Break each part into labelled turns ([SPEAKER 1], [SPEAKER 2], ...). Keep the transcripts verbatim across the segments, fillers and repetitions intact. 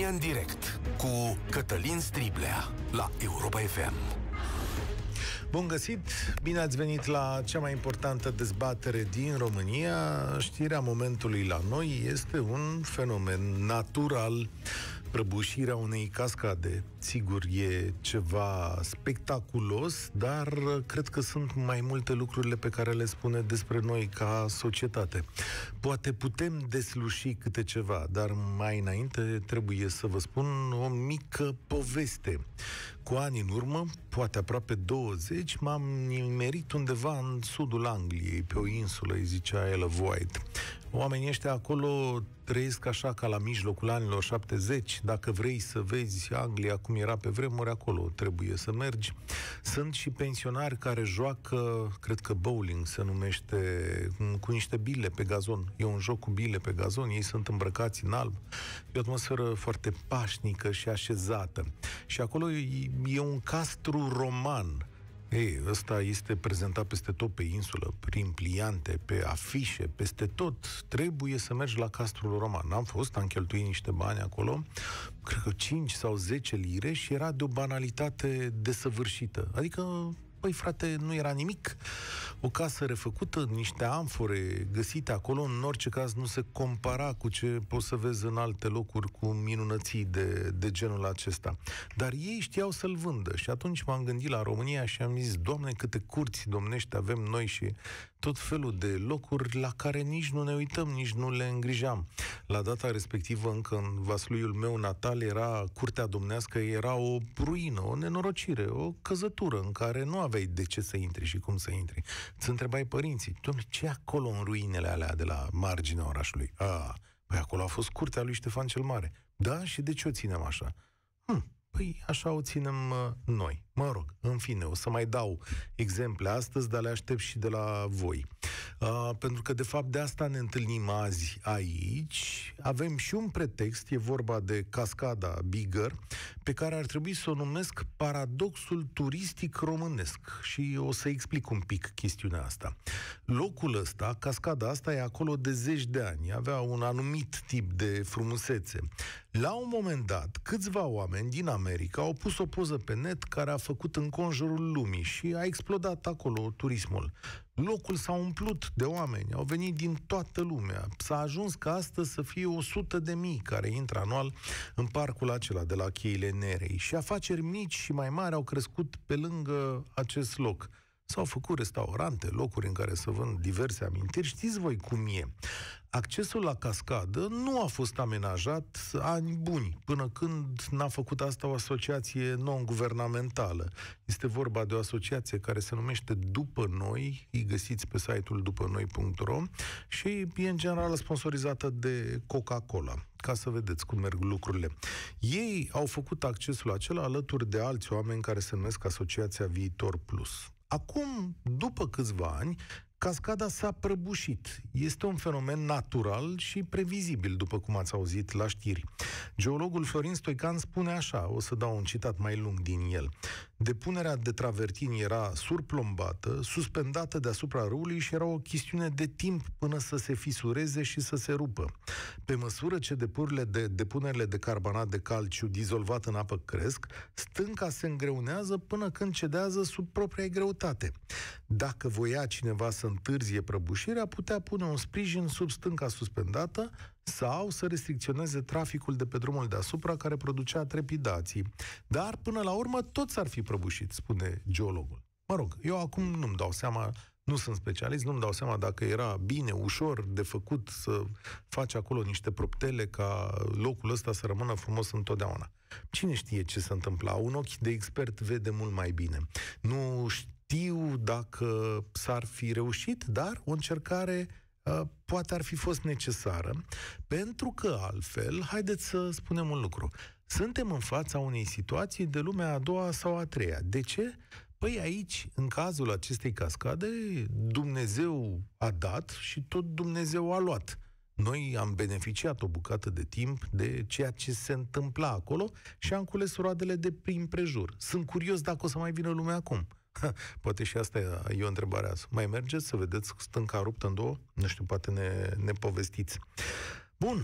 [SPEAKER 1] România în direct cu Cătălin Striblea la Europa F M.
[SPEAKER 2] Bun găsit! Bine ați venit la cea mai importantă dezbatere din România. Știrea momentului la noi este un fenomen natural, prăbușirea unei cascade. Sigur, e ceva spectaculos, dar cred că sunt mai multe lucrurile pe care le spune despre noi ca societate. Poate putem desluși câte ceva, dar mai înainte trebuie să vă spun o mică poveste. Cu ani în urmă, poate aproape douăzeci, m-am nimerit undeva în sudul Angliei, pe o insulă, îi zicea Isle of Wight. Oamenii ăștia acolo trăiesc așa ca la mijlocul anilor șaptezeci. Dacă vrei să vezi Anglia cum era pe vremuri, acolo trebuie să mergi. Sunt și pensionari care joacă, cred că bowling se numește, cu niște bile pe gazon. E un joc cu bile pe gazon, ei sunt îmbrăcați în alb. E o atmosferă foarte pașnică și așezată. Și acolo e, e un castru roman. Ei, ăsta este prezentat peste tot pe insulă, prin pliante, pe afișe, peste tot. Trebuie să mergi la castrul roman. Am fost, am cheltuit niște bani acolo, cred că cinci sau zece lire, și era de o banalitate desăvârșită. Adică, păi frate, nu era nimic. O casă refăcută, niște amfore găsite acolo, în orice caz nu se compara cu ce poți să vezi în alte locuri cu minunății de, de genul acesta. Dar ei știau să-l vândă și atunci m-am gândit la România și am zis, Doamne, câte curți domnești avem noi și tot felul de locuri la care nici nu ne uităm, nici nu le îngrijam. La data respectivă, încă în Vasluiul meu natal, era curtea domnească, era o ruină, o nenorocire, o căzătură în care nu aveai de ce să intri și cum să intri. Îți întrebai părinții, Doamne, ce e acolo în ruinele alea de la marginea orașului? A, păi acolo a fost curtea lui Ștefan cel Mare. Da? Și de ce o ținem așa? Hm, păi așa o ținem uh, noi. Mă rog, în fine, o să mai dau exemple astăzi, dar le aștept și de la voi. Uh, pentru că, de fapt, de asta ne întâlnim azi aici. Avem și un pretext, e vorba de cascada Bigger, pe care ar trebui să o numesc paradoxul turistic românesc. Și o să explic un pic chestiunea asta. Locul ăsta, cascada asta, e acolo de zeci de ani. Avea un anumit tip de frumusețe. La un moment dat, câțiva oameni din America au pus o poză pe net care a făcut înconjurul lumii și a explodat acolo turismul. Locul s-a umplut de oameni, au venit din toată lumea. S-a ajuns ca astăzi să fie o sută de mii care intră anual în parcul acela de la Cheile Nerei. Și afaceri mici și mai mari au crescut pe lângă acest loc. S-au făcut restaurante, locuri în care să vând diverse amintiri. Știți voi cum e. Accesul la cascadă nu a fost amenajat ani buni, până când n-a făcut asta o asociație non-guvernamentală. Este vorba de o asociație care se numește După Noi, îi găsiți pe site-ul după noi punct ro, și e în general sponsorizată de Coca-Cola, ca să vedeți cum merg lucrurile. Ei au făcut accesul acela alături de alți oameni care se numesc Asociația Viitor Plus. Acum, după câțiva ani, cascada s-a prăbușit. Este un fenomen natural și previzibil, după cum ați auzit la știri. Geologul Florin Stoican spune așa, o să dau un citat mai lung din el. Depunerea de travertini era surplombată, suspendată deasupra râului și era o chestiune de timp până să se fisureze și să se rupă. Pe măsură ce depunerile de, depunerile de carbonat de calciu dizolvat în apă cresc, stânca se îngreunează până când cedează sub propria greutate. Dacă voia cineva să întârzie prăbușirea, putea pune un sprijin sub stânca suspendată sau să restricționeze traficul de pe drumul deasupra care producea trepidații. Dar, până la urmă, tot s-ar fi prăbușit, spune geologul. Mă rog, eu acum nu-mi dau seama, nu sunt specialist, nu-mi dau seama dacă era bine, ușor de făcut să faci acolo niște proptele ca locul ăsta să rămână frumos întotdeauna. Cine știe ce se întâmpla? Un ochi de expert vede mult mai bine. Nu știu dacă s-ar fi reușit, dar o încercare uh, poate ar fi fost necesară, pentru că altfel, haideți să spunem un lucru, suntem în fața unei situații de lumea a doua sau a treia. De ce? Păi aici, în cazul acestei cascade, Dumnezeu a dat și tot Dumnezeu a luat. Noi am beneficiat o bucată de timp de ceea ce se întâmpla acolo și am cules roadele de prin prejur. Sunt curios dacă o să mai vină lumea acum. Ha, poate și asta e o întrebare azi. Mai mergeți să vedeți stânca ruptă în două? Nu știu, poate ne, ne povestiți. Bun,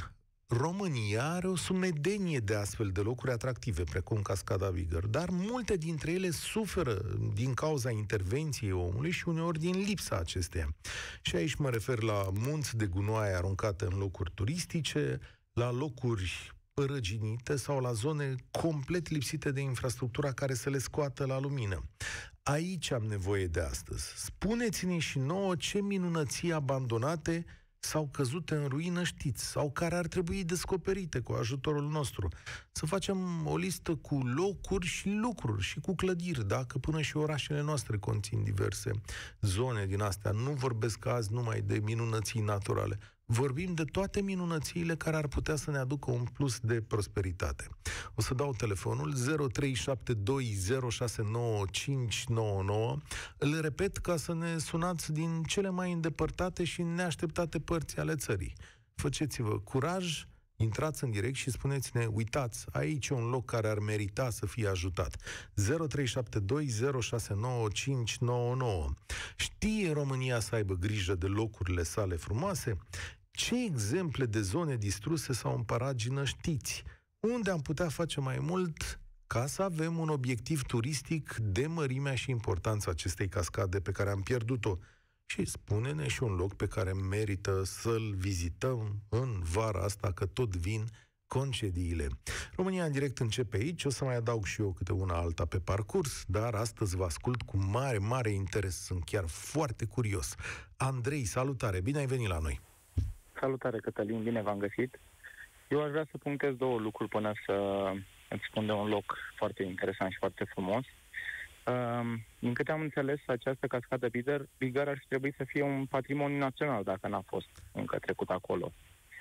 [SPEAKER 2] România are o sumedenie de astfel de locuri atractive, precum Cascada Bigger, dar multe dintre ele suferă din cauza intervenției omului și uneori din lipsa acesteia. Și aici mă refer la munți de gunoaie aruncate în locuri turistice, la locuri părăginite sau la zone complet lipsite de infrastructura care să le scoată la lumină. Aici am nevoie de astăzi. Spuneți-ne și nouă ce minunății abandonate sau căzute în ruină știți, sau care ar trebui descoperite cu ajutorul nostru. Să facem o listă cu locuri și lucruri și cu clădiri, dacă până și orașele noastre conțin diverse zone din astea. Nu vorbesc azi numai de minunății naturale. Vorbim de toate minunățiile care ar putea să ne aducă un plus de prosperitate. O să dau telefonul zero trei șapte doi zero șase nouă cinci nouă nouă. Îl repet ca să ne sunați din cele mai îndepărtate și neașteptate părți ale țării. Faceți-vă curaj, intrați în direct și spuneți-ne, uitați, aici e un loc care ar merita să fie ajutat. zero trei șapte doi zero șase nouă cinci nouă nouă. Știe România să aibă grijă de locurile sale frumoase? Ce exemple de zone distruse sau în paragină știți? Unde am putea face mai mult ca să avem un obiectiv turistic de mărimea și importanța acestei cascade pe care am pierdut-o? Și spune-ne și un loc pe care merită să-l vizităm în vara asta, că tot vin concediile. România în direct începe aici, o să mai adaug și eu câte una alta pe parcurs, dar astăzi vă ascult cu mare, mare interes, sunt chiar foarte curios. Andrei, salutare, bine ai venit la noi!
[SPEAKER 3] Salutare, Cătălin, bine v-am găsit. Eu aș vrea să punctez două lucruri până să îți spun de un loc foarte interesant și foarte frumos. Uh, din câte am înțeles, această cascadă Bigger, Bigger ar trebui să fie un patrimoniu național, dacă n-a fost încă trecut acolo.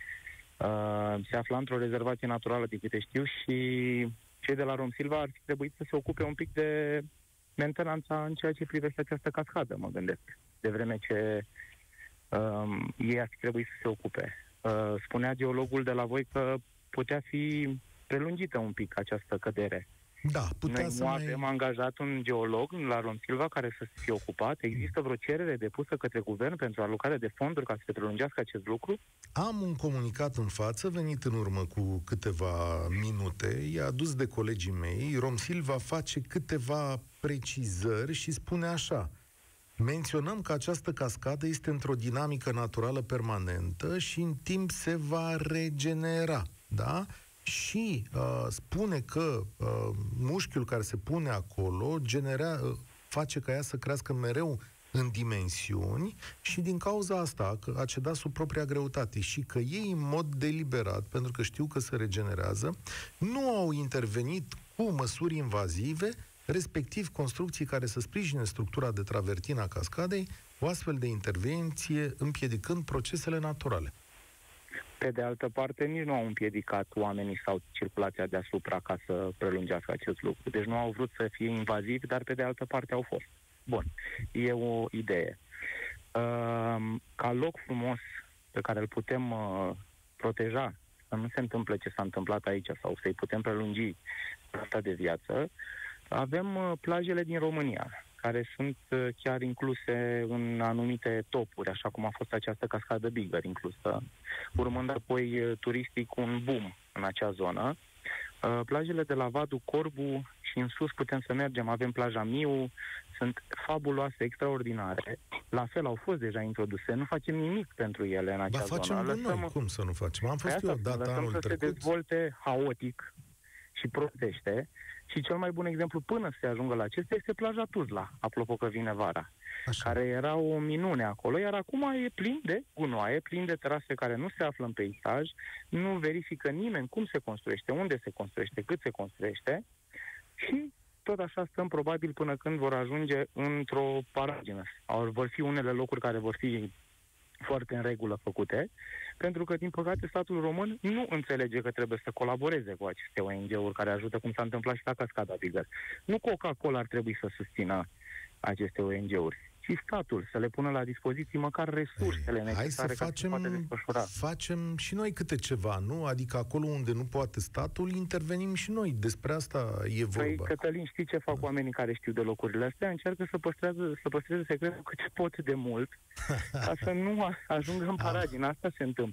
[SPEAKER 3] Uh, se află într-o rezervație naturală, de câte știu, și cei de la Romsilva ar fi trebuit să se ocupe un pic de mentenanța în ceea ce privește această cascadă, mă gândesc. De vreme ce uh, ei ar fi trebuit să se ocupe. Uh, spunea geologul de la voi că putea fi prelungită un pic această cădere.
[SPEAKER 2] Da, putea
[SPEAKER 3] Noi
[SPEAKER 2] să
[SPEAKER 3] nu
[SPEAKER 2] mai...
[SPEAKER 3] avem angajat un geolog la Romsilva care să fie ocupat. Există vreo cerere depusă către guvern pentru alocare de fonduri ca să se prelungească acest lucru?
[SPEAKER 2] Am un comunicat în față, venit în urmă cu câteva minute, e adus de colegii mei. Romsilva face câteva precizări și spune așa: menționăm că această cascadă este într-o dinamică naturală permanentă și în timp se va regenera, da? Și uh, spune că uh, mușchiul care se pune acolo genera, uh, face ca ea să crească mereu în dimensiuni și din cauza asta că a cedat sub propria greutate și că ei în mod deliberat, pentru că știu că se regenerează, nu au intervenit cu măsuri invazive, respectiv construcții care să sprijine structura de travertină a cascadei, o astfel de intervenție împiedicând procesele naturale.
[SPEAKER 3] Pe de altă parte, nici nu au împiedicat oamenii sau circulația deasupra ca să prelungească acest lucru. Deci nu au vrut să fie invazivi, dar pe de altă parte au fost. Bun, e o idee. Uh, ca loc frumos pe care îl putem uh, proteja, să nu se întâmple ce s-a întâmplat aici sau să-i putem prelungi asta de viață, avem uh, plajele din România, care sunt uh, chiar incluse în anumite topuri, așa cum a fost această cascadă Bigger inclusă, urmând apoi uh, turistic un boom în acea zonă. Uh, plajele de la Vadul Corbu și în sus putem să mergem, avem plaja Miu, sunt fabuloase, extraordinare. La fel au fost deja introduse, nu facem nimic pentru ele în acea
[SPEAKER 2] ba, facem
[SPEAKER 3] zonă.
[SPEAKER 2] Lăsăm... noi, cum să nu facem? Am fost eu data anul
[SPEAKER 3] să
[SPEAKER 2] trecut.
[SPEAKER 3] se dezvolte haotic și prostește. Și cel mai bun exemplu până să se ajungă la acesta este plaja Tuzla, apropo că vine vara, așa, care era o minune acolo, iar acum e plin de gunoaie, plin de terase care nu se află în peisaj, nu verifică nimeni cum se construiește, unde se construiește, cât se construiește și tot așa stăm probabil până când vor ajunge într-o paragină. Vor fi unele locuri care vor fi foarte în regulă făcute, pentru că, din păcate, statul român nu înțelege că trebuie să colaboreze cu aceste O N G-uri care ajută, cum s-a întâmplat și la Cascada Bigger. Nu Coca-Cola ar trebui să susțină aceste O N G-uri, ci statul să le pună la dispoziție măcar resursele necesare.
[SPEAKER 2] Hai să facem,
[SPEAKER 3] ca să se poată desfășura.
[SPEAKER 2] facem și noi câte ceva, nu? Adică acolo unde nu poate statul, intervenim și noi. Despre asta e vorba.
[SPEAKER 3] Păi, Cătălin, știi ce fac da. oamenii care știu de locurile astea? Încearcă să păstreze, să păstreze secretul cât pot de mult, ca să nu ajungă în paragina. Asta se întâmplă.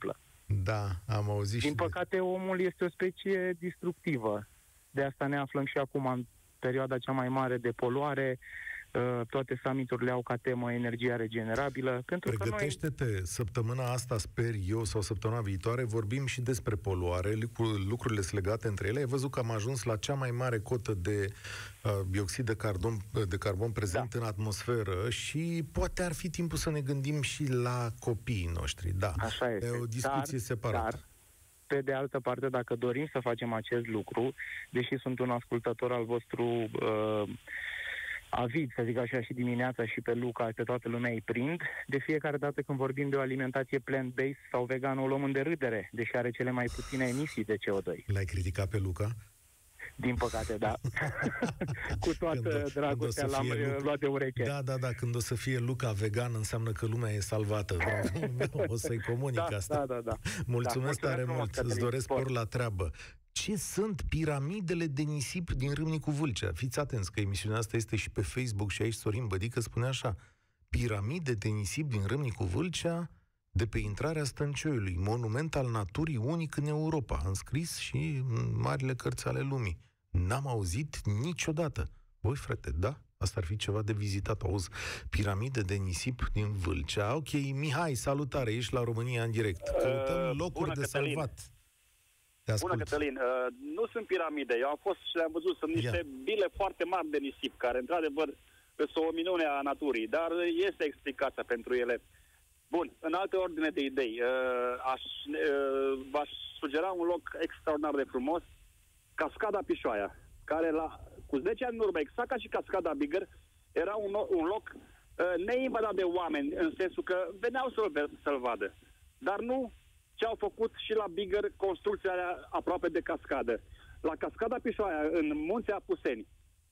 [SPEAKER 2] Da, am auzit.
[SPEAKER 3] Din
[SPEAKER 2] și
[SPEAKER 3] păcate, de... omul este o specie distructivă. De asta ne aflăm și acum în perioada cea mai mare de poluare. Toate summiturile au ca temă energia regenerabilă. Pentru
[SPEAKER 2] Pregătește-te,
[SPEAKER 3] că noi...
[SPEAKER 2] săptămâna asta, sper eu, sau săptămâna viitoare, vorbim și despre poluare, lucrurile sunt legate între ele. Ai văzut că am ajuns la cea mai mare cotă de uh, dioxid de carbon, de carbon prezent da. în atmosferă și poate ar fi timpul să ne gândim și la copiii noștri. Da,
[SPEAKER 3] așa este.
[SPEAKER 2] E o discuție
[SPEAKER 3] dar,
[SPEAKER 2] separată.
[SPEAKER 3] Dar, pe de altă parte, dacă dorim să facem acest lucru, deși sunt un ascultător al vostru uh, avid, să zic așa, și dimineața și pe Luca, pe toată lumea îi prind, de fiecare dată când vorbim de o alimentație plant-based sau vegană, o luăm în derâdere, deși are cele mai puține emisii de C O doi.
[SPEAKER 2] L-ai criticat pe Luca?
[SPEAKER 3] Din păcate, da. Cu toată când, dragostea când l-am Luca... luat de ureche.
[SPEAKER 2] Da, da, da, când o să fie Luca vegan, înseamnă că lumea e salvată. O să-i comunic
[SPEAKER 3] da,
[SPEAKER 2] asta.
[SPEAKER 3] Da, da, da.
[SPEAKER 2] Mulțumesc
[SPEAKER 3] da,
[SPEAKER 2] tare mult, îți doresc spor la treabă. Ce sunt piramidele de nisip din Râmnicu Vâlcea? Fiți atenți că emisiunea asta este și pe Facebook și aici Sorin Bădică spune așa: piramide de nisip din Râmnicu Vâlcea, de pe intrarea Stăncioiului, monument al naturii unic în Europa, înscris și în marile cărți ale lumii. N-am auzit niciodată. Voi, frate, da? Asta ar fi ceva de vizitat, auzi. Piramide de nisip din Vâlcea. Ok, Mihai, salutare, ești la România în direct. Căutăm locuri uh, de Cătălin. salvat.
[SPEAKER 4] Bună, Cătălin. Uh, nu sunt piramide. Eu am fost și le-am văzut. Sunt niște yeah. bile foarte mari de nisip, care, într-adevăr, sunt o minune a naturii, dar este explicația pentru ele. Bun, în alte ordine de idei, uh, aș, uh, v-aș sugera un loc extraordinar de frumos, Cascada Pișoaia, care la, cu zece ani în urmă, exact ca și Cascada Bigger, era un, un loc uh, neinvadat de oameni, în sensul că veneau să-l, să-l vadă. Dar nu ce au făcut și la Bigger, construcția aproape de cascadă. La Cascada Pișoaia, în Munții Apuseni,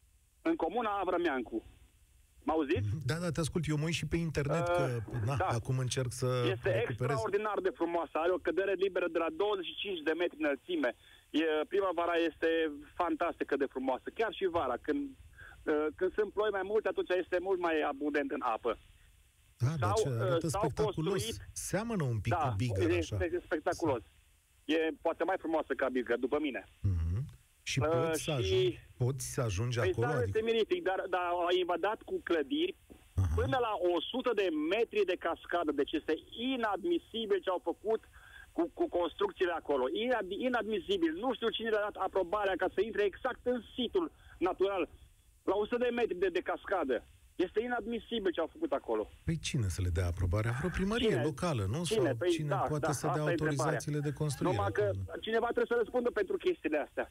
[SPEAKER 4] în comuna Avrămeancu. M-auziți?
[SPEAKER 2] Da, da, te ascult. Eu mă uit și pe internet, uh, că na, da. acum încerc să
[SPEAKER 4] Este recuperez. Extraordinar de frumoasă. Are o cădere liberă de la douăzeci și cinci de metri înălțime. E, primăvara este fantastică de frumoasă. Chiar și vara, când, uh, când sunt ploi mai multe, atunci este mult mai abundent în apă.
[SPEAKER 2] Da, dar ce arată spectaculos. Construit... Seamănă un pic
[SPEAKER 4] da,
[SPEAKER 2] cu Bigger,
[SPEAKER 4] așa. Da, e spectaculos. E poate mai frumoasă ca Bigger, după mine.
[SPEAKER 2] Mm-hmm. Și poți, uh, să, ajungi, și... poți să ajungi acolo?
[SPEAKER 4] Peisajul este mirific, dar, dar au invadat cu clădiri uh-huh. până la o sută de metri de cascadă. Deci este inadmisibil ce au făcut cu, cu construcțiile acolo. Inad, inadmisibil. Nu știu cine le-a dat aprobarea ca să intre exact în situl natural, la o sută de metri de, de cascadă. Este inadmisibil ce au făcut acolo.
[SPEAKER 2] Păi cine să le dea aprobarea? Vreo primărie cine? locală, nu?
[SPEAKER 4] Cine?
[SPEAKER 2] Sau
[SPEAKER 4] păi,
[SPEAKER 2] cine
[SPEAKER 4] da,
[SPEAKER 2] poate
[SPEAKER 4] da,
[SPEAKER 2] să dea autorizațiile de construire?
[SPEAKER 4] Numai că cineva trebuie să răspundă pentru chestiile astea.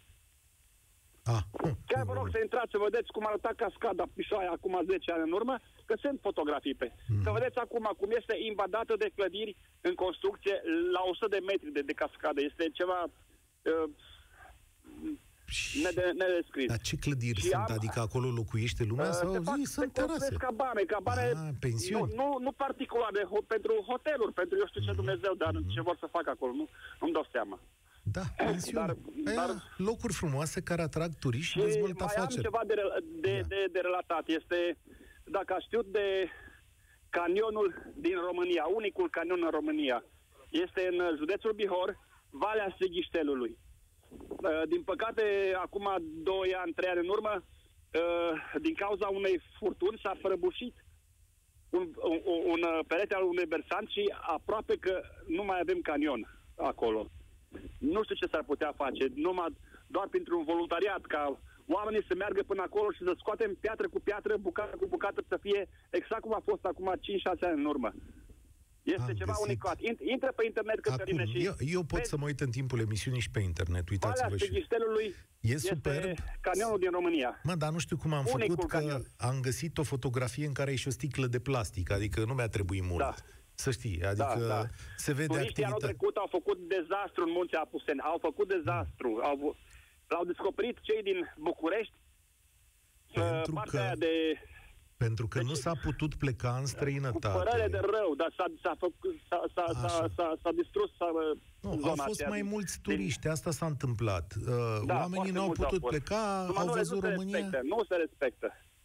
[SPEAKER 2] Ah,
[SPEAKER 4] Chiar vă rog să intrați să vedeți cum arăta Cascada Pișoaia acum zece ani în urmă, că sunt fotografii pe. Mm. Să vedeți acum cum este invadată de clădiri în construcție la o sută de metri de, de cascadă. Este ceva uh, nede, nedescris.
[SPEAKER 2] Dar ce clădiri și sunt? Am, adică acolo locuiește lumea uh, sau
[SPEAKER 4] se fac,
[SPEAKER 2] zi, sunt terase?
[SPEAKER 4] cabane, cabane
[SPEAKER 2] ah, pensiuni.
[SPEAKER 4] Nu, nu, nu particulare, pentru hoteluri, pentru eu știu ce mm. Dumnezeu, dar mm. ce vor să facă acolo, nu, nu-mi dau seama.
[SPEAKER 2] Da, pensiuni. Dar, dar, locuri frumoase care atrag turiști și dezvoltă
[SPEAKER 4] mai
[SPEAKER 2] afaceri.
[SPEAKER 4] am ceva de, de, da. de, de relatat. Este, dacă ați știut de canionul din România, unicul canion în România. Este în județul Bihor, Valea Sighiștelului. Din păcate, acum doi ani, trei ani în urmă, din cauza unei furtuni s-a prăbușit un, un, un perete al unui bersant și aproape că nu mai avem canion acolo. Nu știu ce s-ar putea face, numai doar printr-un voluntariat, ca oamenii să meargă până acolo și să scoatem piatră cu piatră, bucată cu bucată, să fie exact cum a fost acum cinci șase ani în urmă. Este Am ceva găsit. unicat. Intră pe internet, Cătăline, și...
[SPEAKER 2] Eu, eu pot vezi, să mă uit în timpul emisiunii și pe internet, uitați-vă și...
[SPEAKER 4] Valea
[SPEAKER 2] e superb.
[SPEAKER 4] Canionul din România.
[SPEAKER 2] Mă, dar nu știu cum am Unicul făcut, canion. că am găsit o fotografie în care e și o sticlă de plastic, adică nu mi-a trebuit mult.
[SPEAKER 4] Da.
[SPEAKER 2] Să știi, adică da, da. se vede
[SPEAKER 4] Turiștii
[SPEAKER 2] activitate.
[SPEAKER 4] anul trecut au făcut dezastru în Munții Apuseni. Au făcut dezastru. Au, l-au descoperit cei din București.
[SPEAKER 2] Pentru
[SPEAKER 4] partea
[SPEAKER 2] că,
[SPEAKER 4] de...
[SPEAKER 2] pentru că deci, nu s-a putut pleca în străinătate.
[SPEAKER 4] Cu părere de rău, dar s-a, s-a, făcut, s-a, s-a, s-a, s-a, s-a distrus s-a,
[SPEAKER 2] nu, au fost mai
[SPEAKER 4] din,
[SPEAKER 2] mulți turiști, din... asta s-a întâmplat. Uh,
[SPEAKER 4] da,
[SPEAKER 2] oamenii n-au putut pleca,
[SPEAKER 4] Numai
[SPEAKER 2] au
[SPEAKER 4] nu,
[SPEAKER 2] văzut
[SPEAKER 4] nu
[SPEAKER 2] România...
[SPEAKER 4] Respectă, nu se respectă.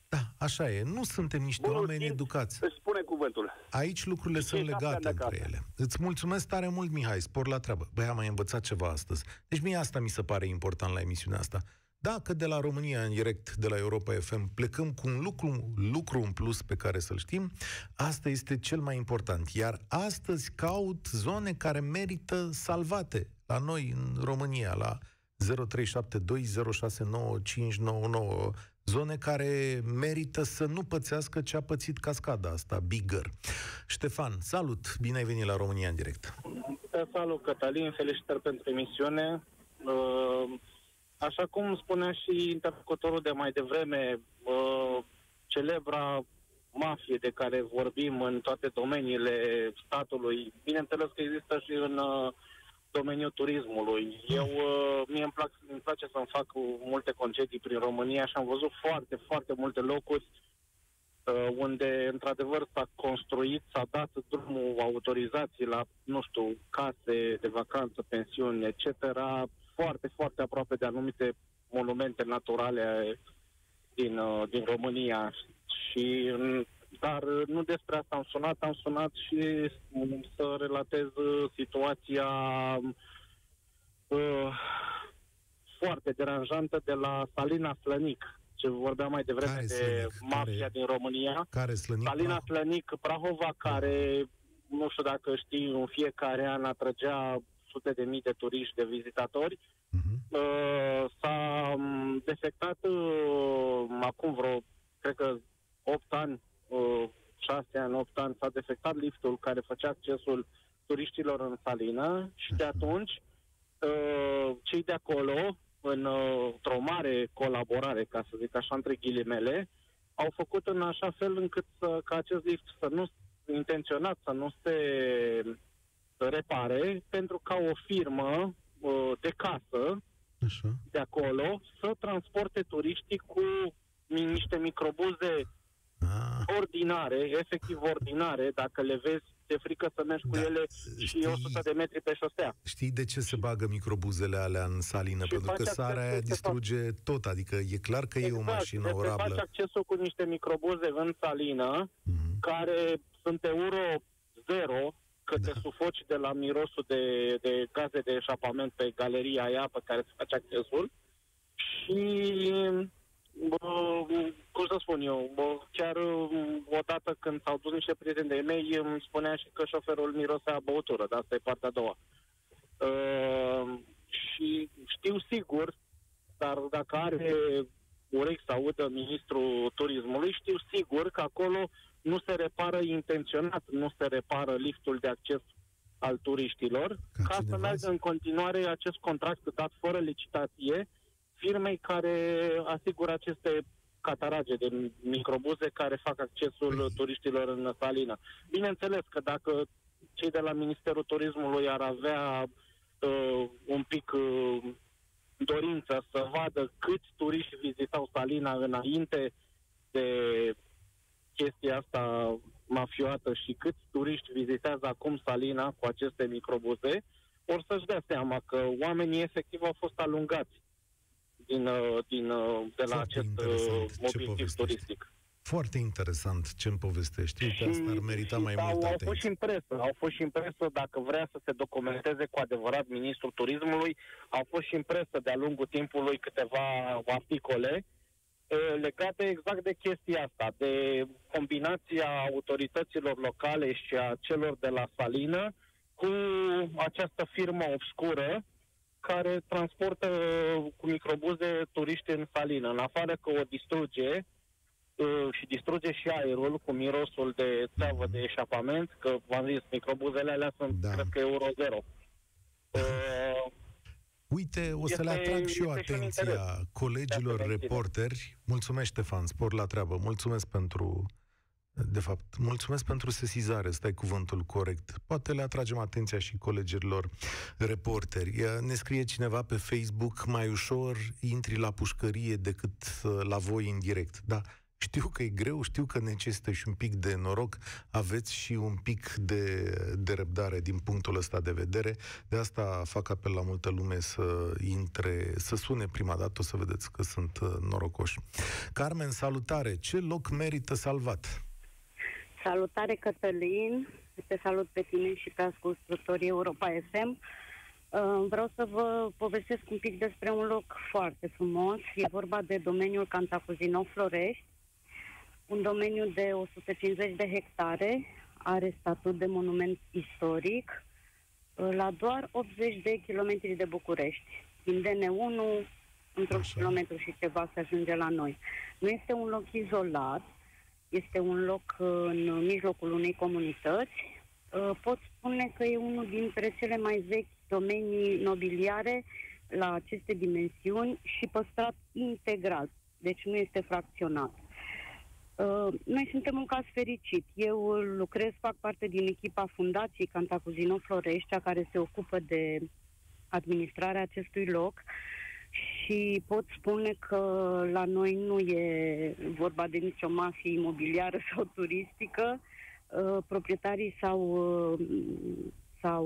[SPEAKER 2] Da, așa e. Nu suntem niște
[SPEAKER 4] Bunul
[SPEAKER 2] oameni
[SPEAKER 4] simț
[SPEAKER 2] educați.
[SPEAKER 4] își spune cuvântul.
[SPEAKER 2] Aici lucrurile sunt legate între ele. Îți mulțumesc tare mult, Mihai, spor la treabă. Băi, am mai învățat ceva astăzi. Deci mie asta mi se pare important la emisiunea asta. Dacă de la România în direct, de la Europa F M, plecăm cu un lucru, lucru în plus pe care să-l știm, asta este cel mai important. Iar astăzi caut zone care merită salvate la noi în România, la zero trei șapte doi zero șase nouă cinci nouă nouă, zone care merită să nu pățească ce a pățit cascada asta, Bigger. Ștefan, salut! Bine ai venit la România în direct.
[SPEAKER 5] Salut, Cătălin, felicitări pentru emisiune. Așa cum spunea și interlocutorul de mai devreme, celebra mafie de care vorbim în toate domeniile statului, bineînțeles că există și în domeniul turismului. Eu, mie îmi, plac, îmi place să-mi fac multe concedii prin România și am văzut foarte, foarte multe locuri unde, într-adevăr, s-a construit, s-a dat drumul autorizații la, nu știu, case de vacanță, pensiuni, et cetera, foarte, foarte aproape de anumite monumente naturale din, din România. Și, dar nu despre asta am sunat, am sunat și să relatez situația uh, foarte deranjantă de la Salina Slănic, ce vorbeam mai devreme
[SPEAKER 2] care
[SPEAKER 5] de
[SPEAKER 2] Slănic?
[SPEAKER 5] mafia
[SPEAKER 2] care,
[SPEAKER 5] din România.
[SPEAKER 2] Care Slănic?
[SPEAKER 5] Salina Slănic, Prahova, care, nu știu dacă știi, în fiecare an atrăgea sute de mii de turiști, de vizitatori. Uh-huh. Uh, s-a defectat uh, acum vreo, cred că opt ani, uh, șase ani, opt ani, s-a defectat liftul care făcea accesul turiștilor în Salină și de atunci uh, cei de acolo, în, uh, într-o mare colaborare, ca să zic așa, între ghilimele, au făcut în așa fel încât să, ca acest lift să nu intenționat să nu se repare, pentru ca o firmă uh, de casă
[SPEAKER 2] Așa.
[SPEAKER 5] de acolo să transporte turiștii cu niște microbuze
[SPEAKER 2] ah.
[SPEAKER 5] ordinare, efectiv ordinare, dacă le vezi, te frică să mergi
[SPEAKER 2] da.
[SPEAKER 5] cu ele și
[SPEAKER 2] știi,
[SPEAKER 5] o sută de metri pe șosea.
[SPEAKER 2] Știi de ce se bagă microbuzele alea în Salină?
[SPEAKER 5] Și
[SPEAKER 2] pentru că sarea aia distruge fac... tot, adică e clar că exact, e o mașină
[SPEAKER 5] deci
[SPEAKER 2] orabilă.
[SPEAKER 5] Faci accesul cu niște microbuze în Salină, mm-hmm. care sunt euro zero, că da. te sufoci de la mirosul de, de gaze de eșapament pe galeria aia pe care se face accesul și, bă, cum să spun eu, bă, chiar odată când s-au dus niște prieteni de mei, îmi spunea și că șoferul mirosea băutură, dar asta e partea a doua. Uh, și știu sigur, dar dacă are urechi să audă ministrul turismului, știu sigur că acolo nu se repară intenționat, nu se repară liftul de acces al turiștilor, ca, ca să meargă în continuare acest contract dat fără licitație firmei care asigură aceste catarage de microbuze care fac accesul păi. turiștilor în Salină. Bineînțeles că dacă cei de la Ministerul Turismului ar avea uh, un pic uh, dorință să vadă câți turiști vizitau Salina înainte de chestia asta mafioată și câți turiști vizitează acum Salina cu aceste microbuze, or să-și dea seama că oamenii efectiv au fost alungați din, din, de la
[SPEAKER 2] Foarte
[SPEAKER 5] acest obiectiv turistic.
[SPEAKER 2] Foarte interesant ce-mi povestești. Uite, asta ar merita mai
[SPEAKER 5] au,
[SPEAKER 2] multă
[SPEAKER 5] au
[SPEAKER 2] atenție.
[SPEAKER 5] fost și în presă, au fost și în presă, dacă vrea să se documenteze cu adevărat ministrul turismului, au fost și în presă de-a lungul timpului câteva articole legate exact de chestia asta, de combinația autorităților locale și a celor de la Salină cu această firmă obscură care transportă cu microbuze turiști în Salină. În afară că o distruge și distruge și aerul cu mirosul de țeavă de eșapament, că v-am zis, microbuzele alea sunt, da. cred că euro zero. Uh,
[SPEAKER 2] Uite, o să
[SPEAKER 5] este,
[SPEAKER 2] le atrag și eu atenția colegilor reporteri. Mulțumesc, Ștefan, spor la treabă. Mulțumesc pentru, de fapt, mulțumesc pentru sesizare, stai cuvântul corect. Poate le atragem atenția și colegilor reporteri. Ne scrie cineva pe Facebook, mai ușor intri la pușcărie decât la voi în direct. Da, Știu că e greu, știu că necesită și un pic de noroc, aveți și un pic de, de răbdare din punctul ăsta de vedere. De asta fac apel la multă lume să intre, să sune prima dată, o să vedeți că sunt norocoși. Carmen, salutare! Ce loc merită salvat?
[SPEAKER 6] Salutare, Cătălin! Te salut pe tine și pe ascultătorii Europa F M. Vreau să vă povestesc un pic despre un loc foarte frumos. E vorba de domeniul Cantacuzino-Florești, un domeniu de o sută cincizeci de hectare, are statut de monument istoric, la doar optzeci de kilometri de București. Din D N unu, într-un kilometru și ceva se ajunge la noi. Nu este un loc izolat, este un loc în mijlocul unei comunități. Pot spune că e unul dintre cele mai vechi domenii nobiliare la aceste dimensiuni și păstrat integral, deci nu este fracționat. Noi suntem un caz fericit. Eu lucrez, fac parte din echipa Fundației Cantacuzino Florești, cea care se ocupă de administrarea acestui loc, și pot spune că la noi nu e vorba de nicio mafie imobiliară sau turistică. Proprietarii s-au, s-au,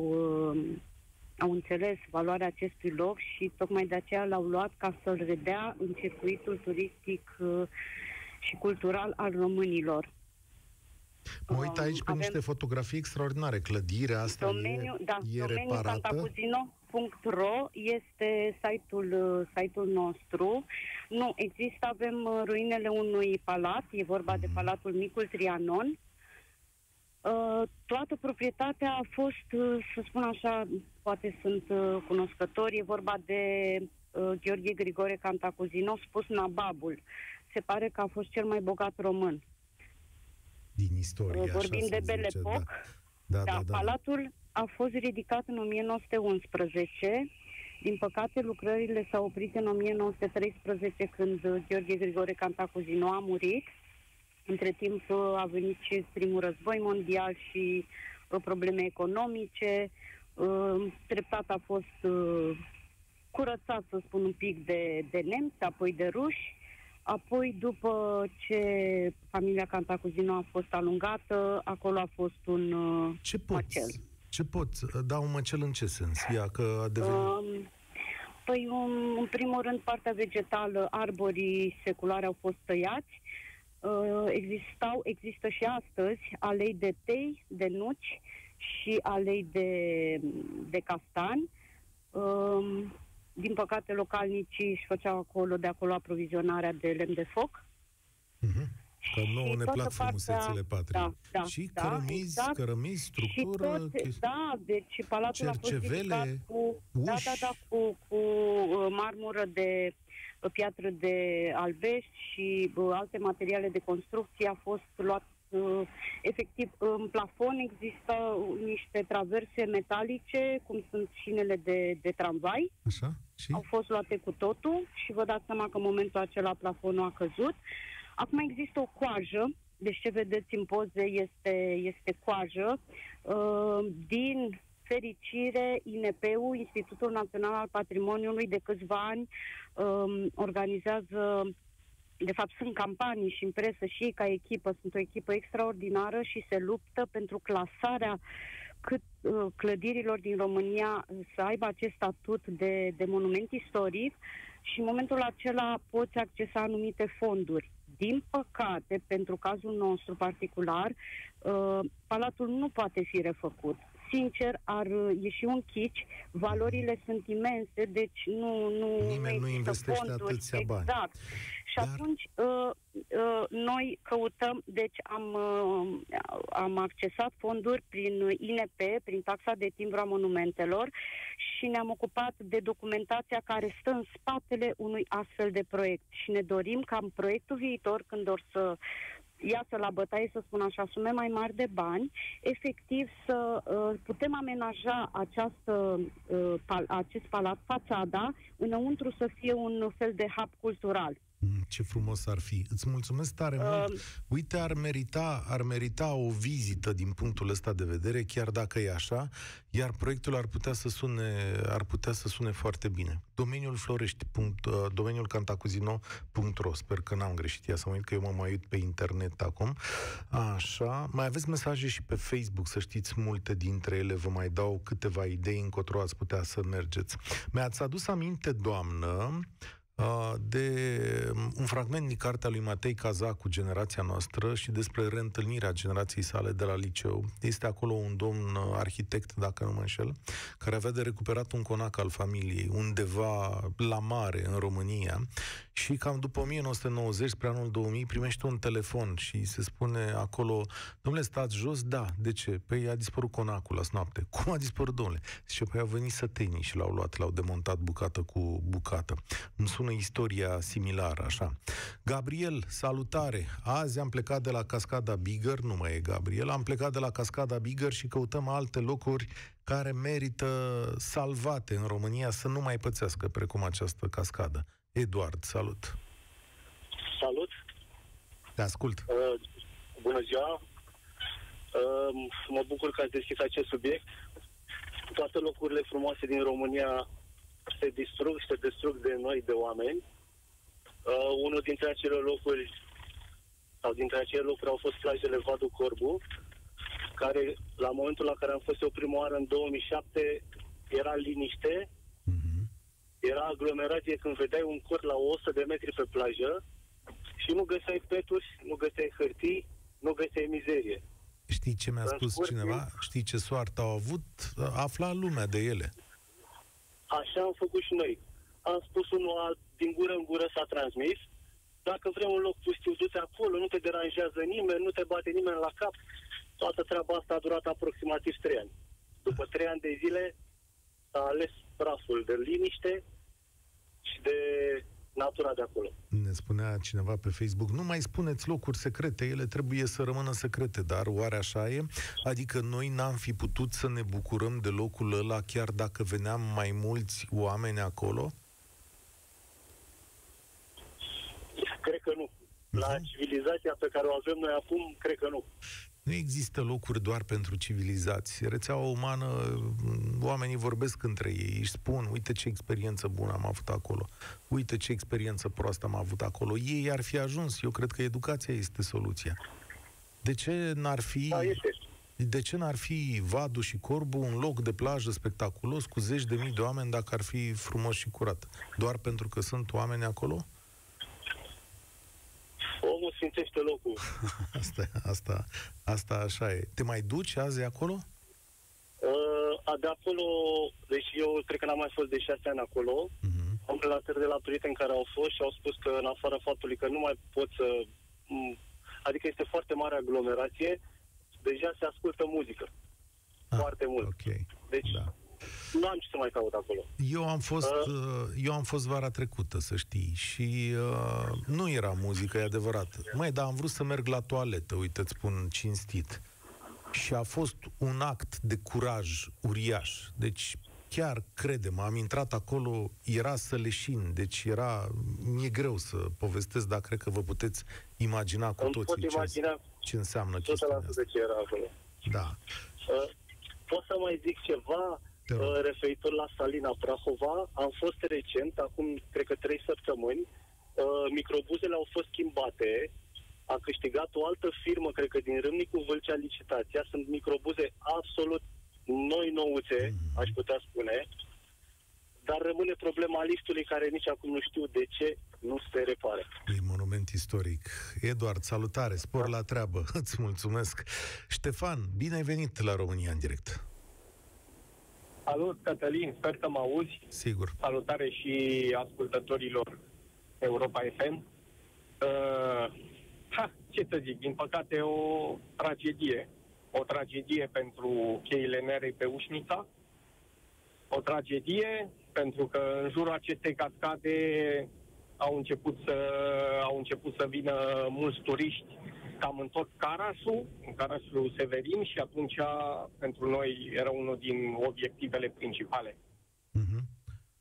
[SPEAKER 6] au înțeles valoarea acestui loc și tocmai de aceea l-au luat ca să-l redea în circuitul turistic și cultural al românilor.
[SPEAKER 2] Mă uit aici pe Avem niște fotografii extraordinare. Clădirea asta domeniu, e,
[SPEAKER 6] da,
[SPEAKER 2] e
[SPEAKER 6] domeniul
[SPEAKER 2] reparată.
[SPEAKER 6] Cantacuzino punct ro este site-ul, site-ul nostru. Nu, există, avem ruinele unui palat, e vorba mm. de Palatul Micul Trianon. Uh, toată proprietatea a fost, uh, să spun așa, poate sunt uh, cunoscători, e vorba de uh, Gheorghe Grigore Cantacuzino, spus Nababul. Se pare că a fost cel mai bogat român.
[SPEAKER 2] Din istorie, uh,
[SPEAKER 6] Vorbim de Belle
[SPEAKER 2] zice,
[SPEAKER 6] Époque.
[SPEAKER 2] Da. Da,
[SPEAKER 6] da,
[SPEAKER 2] da, da,
[SPEAKER 6] palatul a fost ridicat în o mie nouă sute unsprezece. Din păcate, lucrările s-au oprit în o mie nouă sute treisprezece, când Gheorghe Grigore Cantacuzino a murit. Între timp a venit și primul război mondial și uh, probleme economice. Uh, treptat a fost uh, curățat, să spun, un pic de, de nemți, apoi de ruși. Apoi, după ce familia Cantacuzino a fost alungată, acolo a fost un uh,
[SPEAKER 2] ce poți,
[SPEAKER 6] măcel.
[SPEAKER 2] Ce poți? Da, un măcel în ce sens? Ia că a devenit...
[SPEAKER 6] Uh, păi, un, în primul rând, partea vegetală, arborii seculare au fost tăiați. Uh, existau, există și astăzi alei de tei, de nuci și alei de, de castani. Uh, din păcate, localnicii își făceau acolo, de acolo aprovizionarea de lemn de foc.
[SPEAKER 2] Uh-huh. Că nouă ne plac frumusețile patriei.
[SPEAKER 6] Da, da,
[SPEAKER 2] și
[SPEAKER 6] da,
[SPEAKER 2] cărămizi,
[SPEAKER 6] exact.
[SPEAKER 2] cărămizi, structură...
[SPEAKER 6] Și tot, da, deci palatul a fost ridicat cu, da, da, da, cu, cu marmură de piatră de albești și uh, alte materiale de construcție. A fost luat uh, efectiv în plafon există niște traverse metalice, cum sunt șinele de, de tramvai.
[SPEAKER 2] Așa? Și?
[SPEAKER 6] Au fost luate cu totul și vă dați seama că în momentul acela plafonul a căzut. Acum există o coajă, deci ce vedeți în poze este, este coajă. Uh, din fericire, I N P-ul, Institutul Național al Patrimoniului, de câțiva ani um, organizează, de fapt sunt campanii și în presă și ca echipă, sunt o echipă extraordinară și se luptă pentru clasarea cât, uh, clădirilor din România să aibă acest statut de, de monument istoric și în momentul acela poți accesa anumite fonduri. Din păcate, pentru cazul nostru particular, uh, palatul nu poate fi refăcut. Sincer, ar ieși un chici, valorile sunt imense, deci nu, nu,
[SPEAKER 2] Nimeni nu investește
[SPEAKER 6] fonduri.
[SPEAKER 2] atâția bani.
[SPEAKER 6] Exact. Și
[SPEAKER 2] Dar...
[SPEAKER 6] atunci uh, uh, noi căutăm, deci am, uh, am accesat fonduri prin I N P, prin taxa de timbru a monumentelor și ne-am ocupat de documentația care stă în spatele unui astfel de proiect. Și ne dorim ca în proiectul viitor, când or să iasă la bătaie, să spun așa, sume mai mari de bani, efectiv să uh, putem amenaja această, uh, pal- acest palat, fațada, înăuntru să fie un fel de hub cultural.
[SPEAKER 2] Ce frumos ar fi. Îți mulțumesc tare uh, mult. Uite, ar merita, ar merita o vizită din punctul ăsta de vedere, chiar dacă e așa, iar proiectul ar putea să sune, ar putea să sune foarte bine. Domeniul Florești, punct, uh, domeniul cantacuzino punct ro. Sper că n-am greșit. Ia să mă uit că eu mă mai uit pe internet acum. Așa. Mai aveți mesaje și pe Facebook, să știți, multe dintre ele vă mai dau câteva idei încotro ați putea să mergeți. Mi-ați adus aminte, doamnă, de un fragment din cartea lui Matei Cazacu, Generația noastră, și despre reîntâlnirea generației sale de la liceu. Este acolo un domn arhitect, dacă nu mă înșel, care avea de recuperat un conac al familiei undeva la mare în România și cam după o mie nouă sute nouăzeci, spre anul două mii, primește un telefon și se spune acolo: domnule, stați jos? Da. De ce? Păi a dispărut conacul azi noapte. Cum a dispărut, domnule? Zice, păi au venit sătenii și l-au luat, l-au demontat bucată cu bucată. Îmi sună istoria similară, așa. Gabriel, salutare! Azi am plecat de la Cascada Bigger, nu mai e Gabriel, am plecat de la Cascada Bigger și căutăm alte locuri care merită salvate în România să nu mai pățească precum această cascadă. Eduard, salut!
[SPEAKER 7] Salut!
[SPEAKER 2] Te ascult!
[SPEAKER 7] Uh, bună ziua! Uh, mă bucur că ați deschis acest subiect. Toate locurile frumoase din România se distrug, se distrug de noi, de oameni. Uh, unul dintre acele locuri, sau dintre acele locuri au fost plajele Vadu Corbu, care, la momentul la care am fost eu prima oară, în două mii șapte, era liniște, mm-hmm. era aglomerație când vedeai un cort la o sută de metri pe plajă și nu găseai peturi, nu găseai hârtii, nu găseai mizerie.
[SPEAKER 2] Știi ce mi-a spus scurt, cineva? Știi ce soartă au avut? Afla lumea de ele.
[SPEAKER 7] Așa am făcut și noi. Am spus unul din gură în gură, s-a transmis. Dacă vrem un loc pustiu, du-te acolo, nu te deranjează nimeni, nu te bate nimeni la cap. Toată treaba asta a durat aproximativ trei ani. După trei ani de zile s-a ales praful de liniște și de natura de acolo.
[SPEAKER 2] Ne spunea cineva pe Facebook, nu mai spuneți locuri secrete, ele trebuie să rămână secrete, dar oare așa e? Adică noi n-am fi putut să ne bucurăm de locul ăla chiar dacă veneam mai mulți oameni acolo?
[SPEAKER 7] Cred că nu. La civilizația pe care o avem noi acum, cred că nu.
[SPEAKER 2] Nu există locuri doar pentru civilizați. Rețeaua umană, oamenii vorbesc între ei, își spun, uite ce experiență bună am avut acolo, uite ce experiență proastă am avut acolo. Ei ar fi ajuns. Eu cred că educația este soluția. De ce n-ar fi...
[SPEAKER 7] Da, este.
[SPEAKER 2] De ce n-ar fi Vadu și Corbu un loc de plajă spectaculos cu zeci de mii de oameni dacă ar fi frumos și curat? Doar pentru că sunt oameni acolo?
[SPEAKER 7] Omul sfințește locul.
[SPEAKER 2] asta, asta, asta așa e. Te mai duci azi acolo?
[SPEAKER 7] Uh, de acolo, deci eu cred că n-am mai fost de șase ani acolo. Uh-huh. Am relatări de la prieteni care au fost și au spus că în afara faptului că nu mai pot să... Adică este foarte mare aglomerație, deja se ascultă muzică. Ah, foarte mult.
[SPEAKER 2] Okay.
[SPEAKER 7] Deci... Da. Nu am ce să mai caut acolo.
[SPEAKER 2] Eu am fost, uh, eu am fost vara trecută, să știi, și uh, nu era muzică, e adevărat. Măi, dar am vrut să merg la toaletă, uite, îți spun cinstit. Și a fost un act de curaj uriaș. Deci, chiar, crede-mă, am intrat acolo, era să leșin, deci era... Mi-e greu să povestesc, dar cred că vă puteți imagina cu
[SPEAKER 7] Îmi
[SPEAKER 2] toții
[SPEAKER 7] pot imagina
[SPEAKER 2] ce, ce înseamnă chestiunea asta.
[SPEAKER 7] de ce era acolo.
[SPEAKER 2] Da.
[SPEAKER 7] Uh, pot să mai zic ceva... Uh, referitor la Salina Prahova, am fost recent, acum cred că trei săptămâni, uh, microbuzele au fost schimbate, a câștigat o altă firmă, cred că din Râmnicu Vâlcea licitația, sunt microbuze absolut noi nouțe, mm-hmm. aș putea spune, dar rămâne problema liftului care nici acum nu știu de ce nu se repare.
[SPEAKER 2] E monument istoric. Eduard, salutare, spor da. la treabă, îți mulțumesc. Ștefan, bine ai venit la România în direct.
[SPEAKER 8] Salut, Cătălin, sper că mă auzi.
[SPEAKER 2] Sigur.
[SPEAKER 8] Salutare și ascultătorilor Europa F M. Uh, ha, ce să zic, din păcate o tragedie. O tragedie pentru cheile Nerei pe Ușnița. O tragedie pentru că în jurul acestei cascade au început să, au început să vină mulți turiști cam în tot Carașul, în Carașul Severin, și atunci pentru noi era unul din obiectivele principale.
[SPEAKER 2] Mm-hmm.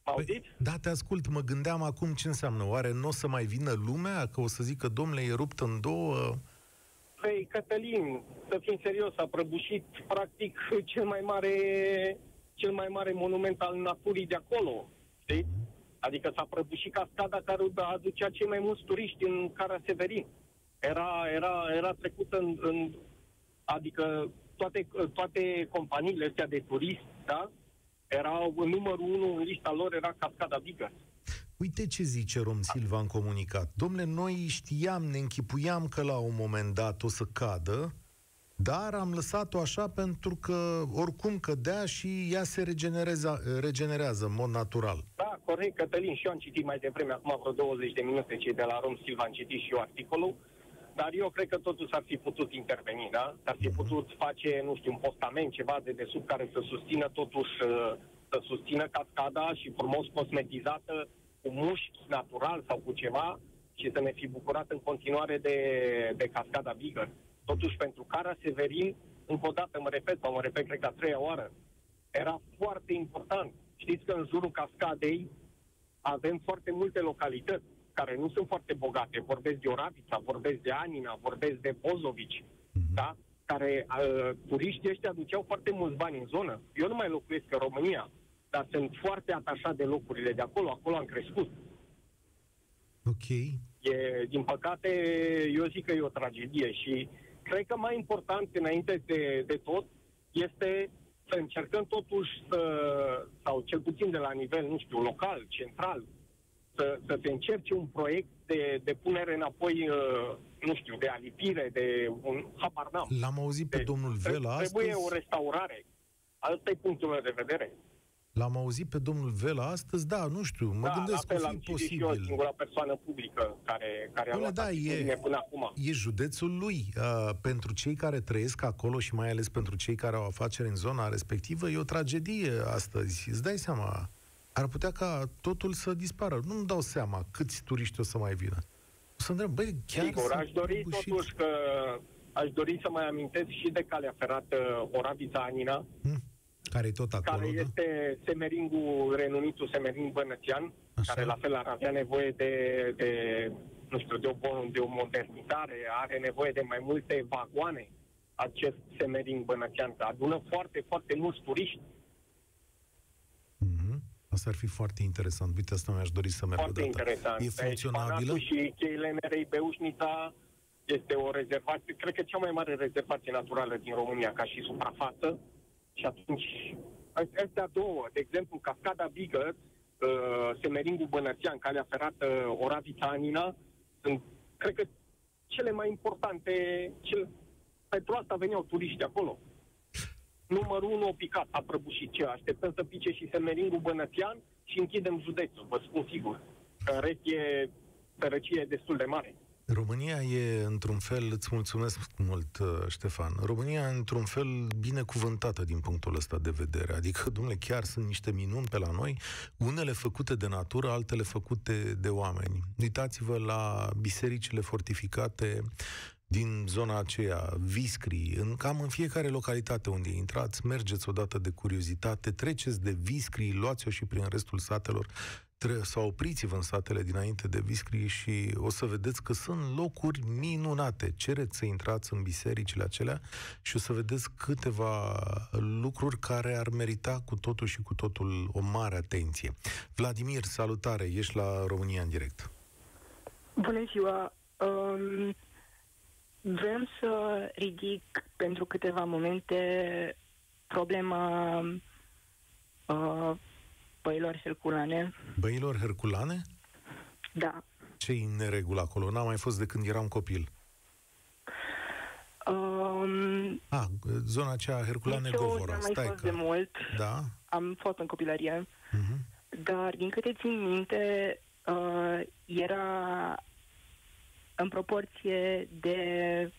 [SPEAKER 8] Auziți?
[SPEAKER 2] Da, te ascult. Mă gândeam acum ce înseamnă. Oare nu o să mai vină lumea? Că o să zică, domnule, e rupt în două?
[SPEAKER 8] Păi, Cătălin, să fim serios, a prăbușit practic cel mai mare, cel mai mare monument al naturii de acolo. Știi? Adică s-a prăbușit cascada care aducea cei mai mulți turiști în Cara Severin. Era, era, era trecută în, în adică toate, toate companiile astea de turism, da? Erau numărul unu în lista lor, era cascada Bigger.
[SPEAKER 2] Uite ce zice Rom Silva în comunicat. Dom'le, noi știam, ne închipuiam că la un moment dat o să cadă, dar am lăsat-o așa pentru că oricum cădea și ea se regenerează, regenerează în mod natural.
[SPEAKER 8] Da, corect, Cătălin, și eu am citit mai devreme, acum vreo douăzeci de minute, cei de la Rom Silva, am citit și eu articolul, dar eu cred că totul s-ar fi putut interveni, da? S-ar fi putut face, nu știu, un postament, ceva de desubt care să susțină totuși, să susțină cascada și frumos cosmetizată, cu mușchi natural sau cu ceva, și să ne fi bucurat în continuare de, de cascada Bigger. Totuși, pentru Cara Severin, încă o dată, mă repet, mă repet, cred că a treia oară, era foarte important. Știți că în jurul cascadei avem foarte multe localități care nu sunt foarte bogate. Vorbesc de Oravița, vorbesc de Anina, vorbesc de Bozovici, da? Care uh, turiștii ăștia aduceau foarte mulți bani în zonă. Eu nu mai locuiesc în România, dar sunt foarte atașat de locurile de acolo. Acolo am crescut.
[SPEAKER 2] Ok.
[SPEAKER 8] E, din păcate, eu zic că e o tragedie și cred că mai important, înainte de, de tot, este să încercăm totuși să, sau cel puțin de la nivel, nu știu, local, central, să, să se încerce un proiect de, de punere înapoi, nu știu, de alipire, de un habar n-am.
[SPEAKER 2] L-am auzit pe
[SPEAKER 8] de,
[SPEAKER 2] domnul Vela
[SPEAKER 8] astăzi. Trebuie
[SPEAKER 2] astăzi.
[SPEAKER 8] o restaurare. Asta e punctul meu de vedere.
[SPEAKER 2] L-am auzit pe domnul Vela astăzi, da, nu știu, mă
[SPEAKER 8] da,
[SPEAKER 2] gândesc că o fi posibil. Și eu,
[SPEAKER 8] singura persoană publică care, care a luat
[SPEAKER 2] da, e,
[SPEAKER 8] până acum.
[SPEAKER 2] E județul lui. Uh, pentru cei care trăiesc acolo și mai ales pentru cei care au afaceri în zona respectivă, e o tragedie astăzi. Îți dai seama, ar putea ca totul să dispară. Nu-mi dau seama câți turiști o să mai vină. O să întreb, băi, chiar
[SPEAKER 8] Sigur, aș dori
[SPEAKER 2] bușit?
[SPEAKER 8] totuși că aș dori să mai amintesc și de calea ferată Oravița-Anina,
[SPEAKER 2] hmm. care e tot acolo,
[SPEAKER 8] care
[SPEAKER 2] da?
[SPEAKER 8] este semeringul, renumitul semering bănățean,
[SPEAKER 2] Așa.
[SPEAKER 8] care la fel ar avea nevoie de, de nu știu, de o, de o modernizare, are nevoie de mai multe vagoane, acest semering bănățean, că adună foarte, foarte mulți turiști.
[SPEAKER 2] Mm-hmm. Asta ar fi foarte interesant. Uite, asta mi-aș dori să merg
[SPEAKER 8] Foarte
[SPEAKER 2] odată.
[SPEAKER 8] interesant.
[SPEAKER 2] E funcționabilă?
[SPEAKER 8] Deci, și cheile Nerei Beușnița este o rezervație, cred că cea mai mare rezervație naturală din România, ca și suprafață. Și atunci, astea două, de exemplu, cascada Bigger, uh, semeringul bănățean, calea ferată Oravița-Anina, sunt, cred că, cele mai importante, cele, pentru asta veneau turiști acolo. Numărul unu a picat, a prăbușit ce? Așteptăm să pice și semeringul bănățean și închidem județul, vă spun sigur. Că în rest e sărăcie destul de mare.
[SPEAKER 2] România e, într-un fel, îți mulțumesc mult, Ștefan, România e, într-un fel, binecuvântată din punctul ăsta de vedere. Adică, domnule, chiar sunt niște minuni pe la noi, unele făcute de natură, altele făcute de oameni. Uitați-vă la bisericile fortificate din zona aceea, Viscri, în, cam în fiecare localitate unde intrați, mergeți odată de curiozitate, treceți de Viscri, luați-o și prin restul satelor, sau opriți-vă în satele dinainte de Viscri și o să vedeți că sunt locuri minunate. Cereți să intrați în bisericile acelea și o să vedeți câteva lucruri care ar merita cu totul și cu totul o mare atenție. Vladimir, salutare, ești la România în direct.
[SPEAKER 9] Bună ziua! Um, vreau să ridic pentru câteva momente problema uh, băilor herculane.
[SPEAKER 2] Băilor herculane?
[SPEAKER 9] Da.
[SPEAKER 2] Ce-i în neregulă acolo? N-am mai fost de când eram copil.
[SPEAKER 9] Um,
[SPEAKER 2] ah, zona aceea Herculane Govora.
[SPEAKER 9] N-am mai
[SPEAKER 2] Stai
[SPEAKER 9] fost
[SPEAKER 2] că...
[SPEAKER 9] de mult.
[SPEAKER 2] Da?
[SPEAKER 9] Am fost în copilărie.
[SPEAKER 2] Uh-huh.
[SPEAKER 9] Dar, din câte țin minte, uh, era în proporție de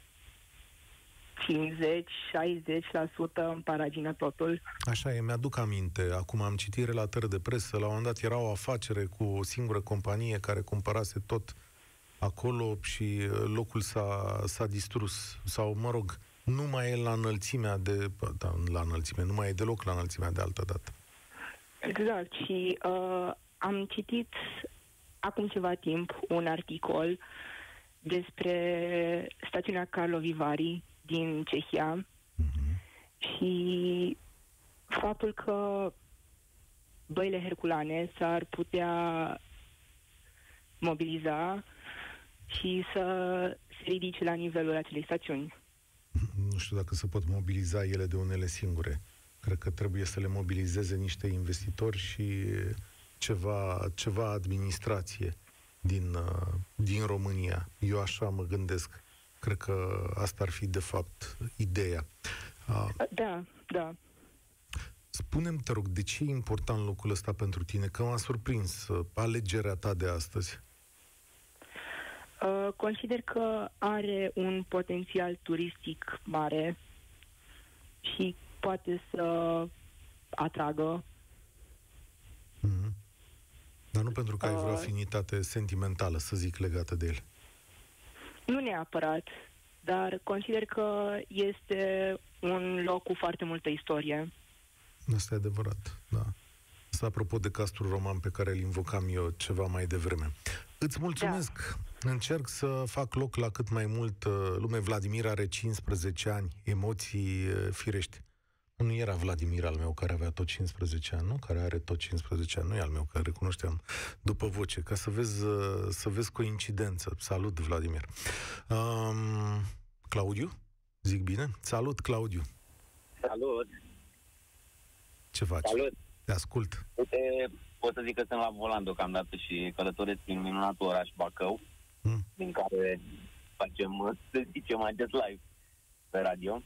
[SPEAKER 9] cincizeci șaizeci la sută în paragină totul.
[SPEAKER 2] Așa e, mi-aduc aminte. Acum am citit relatări de presă. La un moment dat era o afacere cu o singură companie care cumpărase tot acolo și locul s-a, s-a distrus. Sau, mă rog, nu mai e la înălțimea de... Da, la înălțime, nu mai e deloc la înălțimea de altă dată.
[SPEAKER 9] Exact. Și uh, am citit acum ceva timp un articol despre stațiunea Karlovy Vary din Cehia mm-hmm. și faptul că băile herculane s-ar putea mobiliza și să se ridice la nivelul acelei stațiuni.
[SPEAKER 2] Nu știu dacă se pot mobiliza ele de unele singure. Cred că trebuie să le mobilizeze niște investitori și ceva, ceva administrație din, din România. Eu așa mă gândesc. Cred că asta ar fi, de fapt, ideea.
[SPEAKER 9] Da, da.
[SPEAKER 2] Spune-mi, te rog, de ce e important locul ăsta pentru tine? Că m-a surprins alegerea ta de astăzi.
[SPEAKER 9] Uh, consider că are un potențial turistic mare și poate să atragă.
[SPEAKER 2] Mm-hmm. Dar nu pentru că ai vreo afinitate sentimentală, să zic, legată de el.
[SPEAKER 9] Nu neapărat, dar consider că este un loc cu foarte multă istorie.
[SPEAKER 2] Asta e adevărat, da. Asta apropo de castul roman pe care îl invocam eu ceva mai devreme. Îți mulțumesc! Da. Încerc să fac loc la cât mai mult lume. Vladimir are cincisprezece ani, emoții firești. Nu era Vladimir al meu care avea tot cincisprezece ani, nu? Care are tot cincisprezece ani, nu e al meu, care recunoșteam după voce, ca să vezi, să vezi coincidență. Salut, Vladimir. Um, Claudiu? Zic bine? Salut, Claudiu.
[SPEAKER 10] Salut.
[SPEAKER 2] Ce faci?
[SPEAKER 10] Salut.
[SPEAKER 2] Te ascult.
[SPEAKER 10] Uite, pot să zic că sunt la volan deocamdată și călătoresc în minunatul oraș Bacău, mm. din care facem, să zicem, acest live pe radio.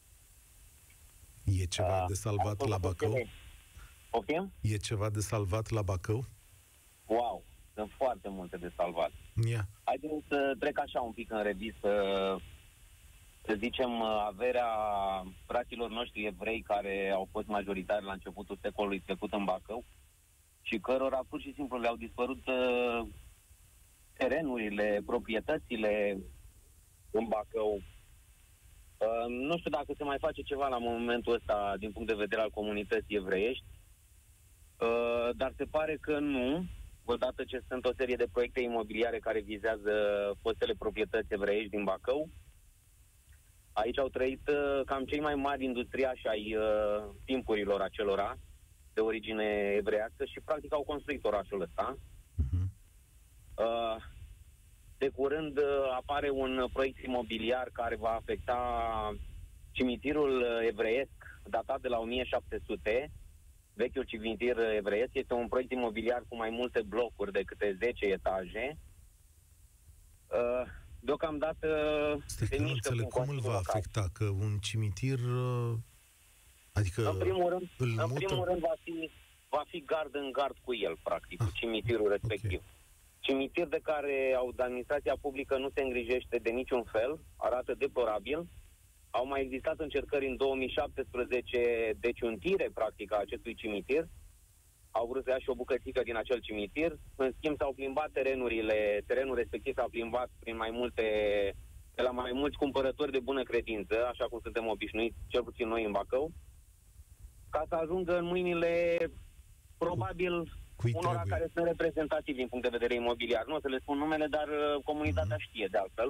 [SPEAKER 2] E ceva uh, de salvat la Bacău?
[SPEAKER 10] Poftim?
[SPEAKER 2] E ceva de salvat la Bacău?
[SPEAKER 10] Wow, sunt foarte multe de salvat.
[SPEAKER 2] Yeah.
[SPEAKER 10] Haideți să trec așa un pic în revistă, să zicem, averea fraților noștri evrei care au fost majoritari la începutul secolului trecut în Bacău și cărora pur și simplu le-au dispărut uh, terenurile, proprietățile în Bacău. Uh, nu știu dacă se mai face ceva la momentul ăsta din punct de vedere al comunității evreiești, uh, dar se pare că nu, odată ce sunt o serie de proiecte imobiliare care vizează fostele proprietăți evreiești din Bacău. Aici au trăit uh, cam cei mai mari industriași ai uh, timpurilor acelora, de origine evreiască, și practic au construit orașul ăsta. Uh-huh. Uh, de curând uh, apare un proiect imobiliar care va afecta cimitirul evreiesc, datat de la o mie șapte sute, vechiul cimitir evreiesc. Este un proiect imobiliar cu mai multe blocuri de câte zece etaje. Uh, Deocamdată
[SPEAKER 2] Stai că nu înțeleg cum îl va afecta, că un cimitir, adică
[SPEAKER 10] în primul rând,
[SPEAKER 2] îl
[SPEAKER 10] în
[SPEAKER 2] mută...
[SPEAKER 10] primul rând va fi, va fi gard în gard cu el, practic, ah, cu cimitirul respectiv. Okay. Cimitir de care administrația publică nu se îngrijește de niciun fel, arată deplorabil. Au mai existat încercări în două mii șaptesprezece de ciuntire, practic, a acestui cimitir. Au vrut să ia și o bucățică din acel cimitir. În schimb, s-au plimbat terenurile, terenul respectiv s-a plimbat prin mai multe, de la mai mulți cumpărători de bună credință, așa cum suntem obișnuiți, cel puțin noi în Bacău, ca să ajungă în mâinile, probabil,
[SPEAKER 2] Cui
[SPEAKER 10] unora
[SPEAKER 2] trebuie?
[SPEAKER 10] care sunt reprezentativi din punct de vedere imobiliar. Nu o să le spun numele, dar uh, comunitatea mm-hmm. știe de altfel.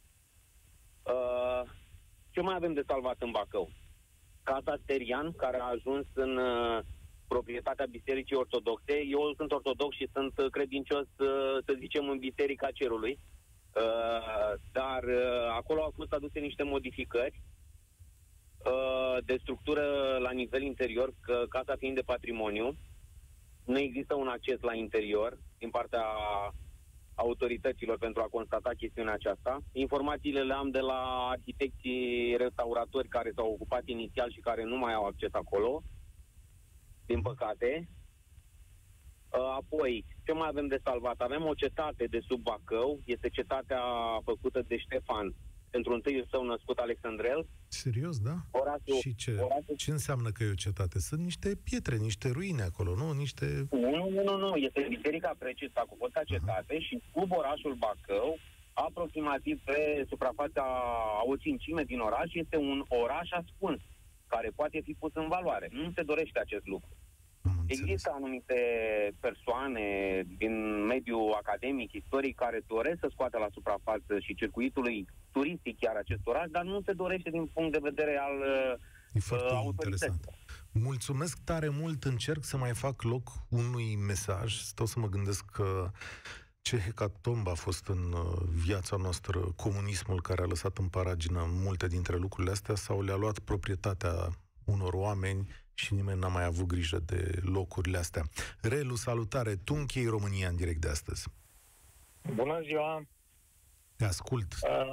[SPEAKER 10] Uh, ce mai avem de salvat în Bacău? Casa Sterian, care a ajuns în... Uh, proprietatea Bisericii Ortodoxe. Eu sunt ortodox și sunt credincios, să zicem, în Biserica Cerului. Dar acolo au fost aduse niște modificări de structură la nivel interior, că casa fiind de patrimoniu, nu există un acces la interior din partea autorităților pentru a constata chestiunea aceasta. Informațiile le am de la arhitecții restauratori care s-au ocupat inițial și care nu mai au acces acolo, din păcate. Apoi, ce mai avem de salvat? Avem o cetate de sub Bacău, este cetatea făcută de Ștefan, pentru întâiul său născut Alexandrel.
[SPEAKER 2] Serios, da?
[SPEAKER 10] Orașul,
[SPEAKER 2] și ce,
[SPEAKER 10] orașul...
[SPEAKER 2] ce înseamnă că e o cetate? Sunt niște pietre, niște ruine acolo, nu? Niște...
[SPEAKER 10] Nu, nu, nu, nu. Este Biserica Precista cu fosta cetate. Aha. Și sub orașul Bacău, aproximativ pe suprafața a o cincime din oraș, este un oraș ascuns, care poate fi pus în valoare. Nu se dorește acest lucru. Există anumite persoane din mediul academic, istoric, care doresc să scoată la suprafață și circuitului turistic chiar acest oraș, dar nu se dorește din punct de vedere al
[SPEAKER 2] E foarte uh, interesant. Mulțumesc tare mult, încerc să mai fac loc unui mesaj. Stau să mă gândesc că ce hecatomb a fost în viața noastră comunismul, care a lăsat în paragină multe dintre lucrurile astea, sau le-a luat proprietatea unor oameni și nimeni n-a mai avut grijă de locurile astea. Relu, salutare! Tu închei România în direct de astăzi.
[SPEAKER 5] Bună ziua!
[SPEAKER 2] Te ascult.
[SPEAKER 5] Uh,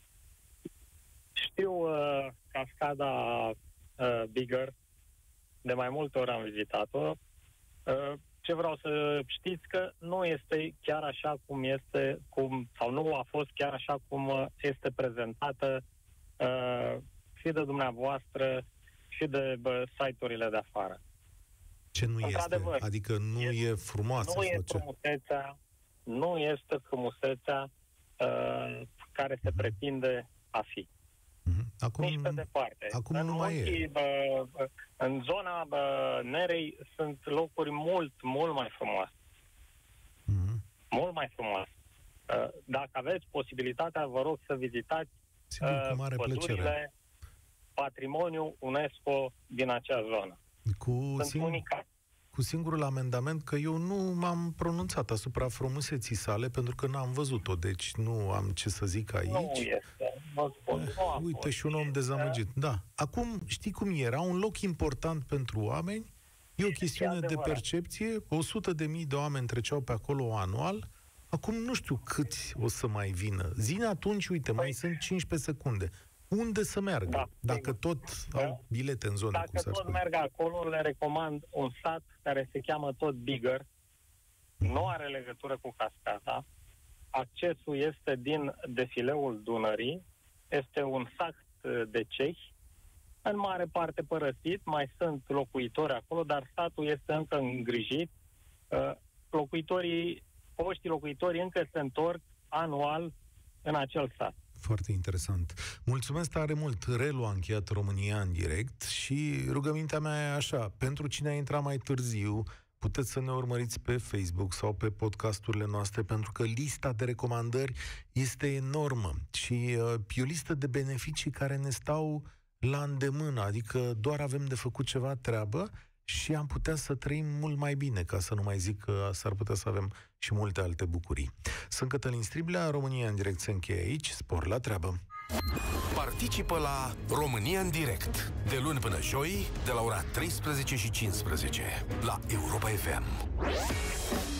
[SPEAKER 5] știu uh, cascada uh, Bigger, de mai multe ori am vizitat-o. Uh, ce vreau să știți că nu este chiar așa cum este, cum, sau nu a fost chiar așa cum este prezentată uh, și de dumneavoastră și de bă, site-urile de afară.
[SPEAKER 2] Ce nu este? Adică nu e, e frumoasă?
[SPEAKER 5] Nu
[SPEAKER 2] sau
[SPEAKER 5] e
[SPEAKER 2] ce?
[SPEAKER 5] frumusețea, nu este frumusețea uh, care se pretinde a fi.
[SPEAKER 2] Mm-hmm. Acum,
[SPEAKER 5] Nici pe departe.
[SPEAKER 2] Acum
[SPEAKER 5] în
[SPEAKER 2] nu mai
[SPEAKER 5] ochii,
[SPEAKER 2] e.
[SPEAKER 5] Bă, bă, în zona bă, Nerei sunt locuri mult, mult mai frumoase.
[SPEAKER 2] Mm-hmm.
[SPEAKER 5] Mult mai frumoase. Uh, dacă aveți posibilitatea, vă rog să vizitați
[SPEAKER 2] Sigur, cu mare plăcere.
[SPEAKER 5] patrimoniu UNESCO din acea zonă.
[SPEAKER 2] Cu, sing- cu singurul amendament că eu nu m-am pronunțat asupra frumuseții sale, pentru că n-am văzut-o, deci nu am ce să zic aici.
[SPEAKER 5] Nu este. Vă spun,
[SPEAKER 2] eh,
[SPEAKER 5] nu
[SPEAKER 2] uite,
[SPEAKER 5] fost.
[SPEAKER 2] și un om dezamăgit. Da. Acum, știi cum era? Un loc important pentru oameni, e o chestiune de percepție, o sută de mii de oameni treceau pe acolo anual, acum nu știu câți o să mai vină. Zi atunci, uite, mai sunt cincisprezece secunde. Unde să meargă? Da, dacă tot
[SPEAKER 5] da.
[SPEAKER 2] au bilete în zonă.
[SPEAKER 5] Dacă tot
[SPEAKER 2] spune.
[SPEAKER 5] merg acolo, le recomand un sat care se cheamă tot Bigger. Mm. Nu are legătură cu cascada. Accesul este din defileul Dunării. Este un sat de cehi, în mare parte părăsit. Mai sunt locuitori acolo, dar satul este încă îngrijit. Locuitorii, foștii locuitori încă se întorc anual în acel sat.
[SPEAKER 2] Foarte interesant. Mulțumesc tare mult. Relu a încheiat România în direct și rugămintea mea e așa, pentru cine a intrat mai târziu, puteți să ne urmăriți pe Facebook sau pe podcasturile noastre, pentru că lista de recomandări este enormă și uh, e o listă de beneficii care ne stau la îndemână, adică doar avem de făcut ceva treabă și am putea să trăim mult mai bine, ca să nu mai zic că s-ar putea să avem și multe alte bucurii. Sunt Cătălin Striblea, România în direct se încheie aici, spor la treabă!
[SPEAKER 1] Participă la România în direct, de luni până joi, de la ora treisprezece și cincisprezece, la Europa F M.